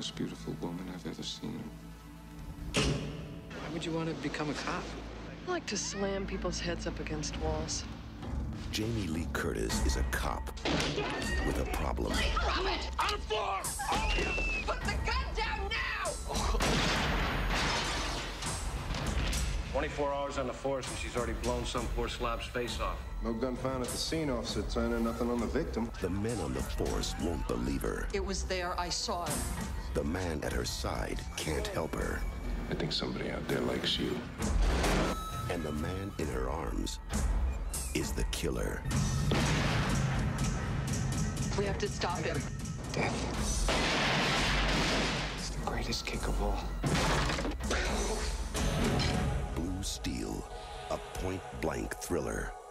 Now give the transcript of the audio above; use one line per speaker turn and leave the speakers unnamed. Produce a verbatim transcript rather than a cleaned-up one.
most beautiful woman I've ever seen.
Why would you want to become a cop?
I like to slam people's heads up against walls.
Jamie Lee Curtis is a cop with a problem.
Drop it! On the floor! All of you! Put the gun down now!
twenty-four hours on the force and she's already blown some poor slob's face off.
No gun found at the scene, Officer Turner. Nothing on the victim.
The men on the force won't believe her.
It was there. I saw it.
The man at her side can't help her.
I think somebody out there likes you.
And the man in her arms is the killer.
We have to stop him.
Death. It's the greatest kick of all.
Blue Steel, a point-blank thriller.